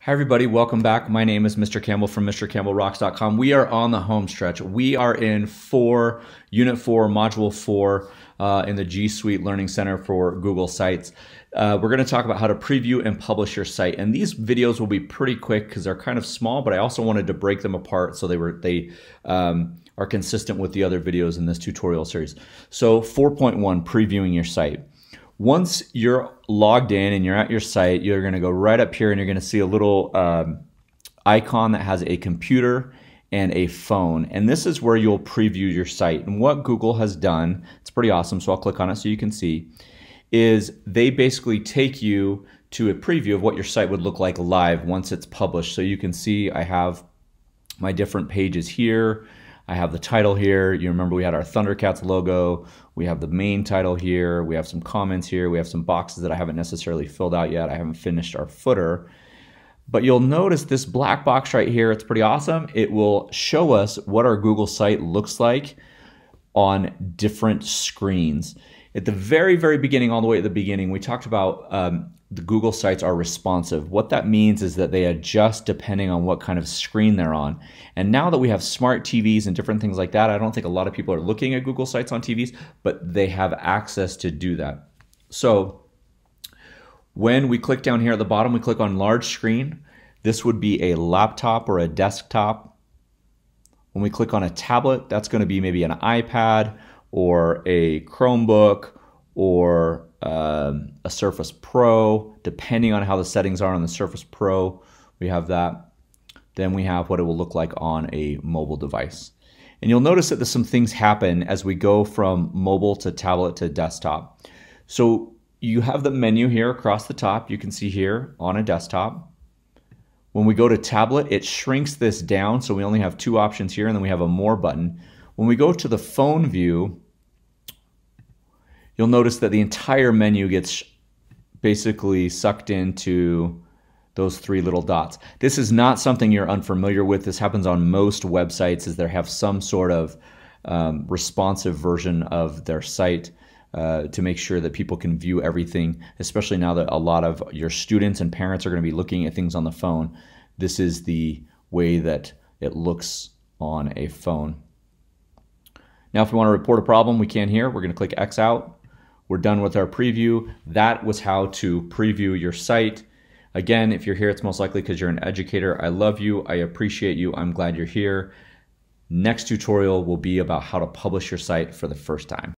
Hi everybody, welcome back. My name is Mr. Campbell from MrCampbellRocks.com. We are on the home stretch. We are in Unit 4, Module 4 in the G Suite Learning Center for Google Sites. We're going to talk about how to preview and publish your site. And these videos will be pretty quick because they're kind of small, but I also wanted to break them apart so they are consistent with the other videos in this tutorial series. So 4.1, previewing your site. Once you're logged in and you're at your site, you're going to go right up here and you're going to see a little icon that has a computer and a phone. And this is where you'll preview your site. And what Google has done, it's pretty awesome, so I'll click on it so you can see, is they basically take you to a preview of what your site would look like live once it's published. So you can see I have my different pages here. I have the title here. You remember we had our Thundercats logo. We have the main title here. We have some comments here. We have some boxes that I haven't necessarily filled out yet. I haven't finished our footer. But you'll notice this black box right here. It's pretty awesome. It will show us what our Google site looks like on different screens. At the very, very beginning, all the way at the beginning, we talked about the Google sites are responsive. What that means is that they adjust depending on what kind of screen they're on. And now that we have smart TVs and different things like that, I don't think a lot of people are looking at Google sites on TVs, but they have access to do that. So when we click down here at the bottom, we click on large screen. This would be a laptop or a desktop. When we click on a tablet, that's going to be maybe an iPad or a Chromebook or a Surface Pro, depending on how the settings are on the Surface Pro. We have that. Then we have what it will look like on a mobile device. And you'll notice that some things happen as we go from mobile to tablet to desktop. So you have the menu here across the top. You can see here on a desktop. When we go to tablet, it shrinks this down, so we only have two options here, and then we have a more button. When we go to the phone view, you'll notice that the entire menu gets basically sucked into those three little dots. This is not something you're unfamiliar with. This happens on most websites, as they have some sort of responsive version of their site to make sure that people can view everything, especially now that a lot of your students and parents are going to be looking at things on the phone. This is the way that it looks on a phone. Now, if we want to report a problem, we can here. We're going to click X out. We're done with our preview. That was how to preview your site. Again, if you're here, it's most likely because you're an educator. I love you. I appreciate you. I'm glad you're here. Next tutorial will be about how to publish your site for the first time.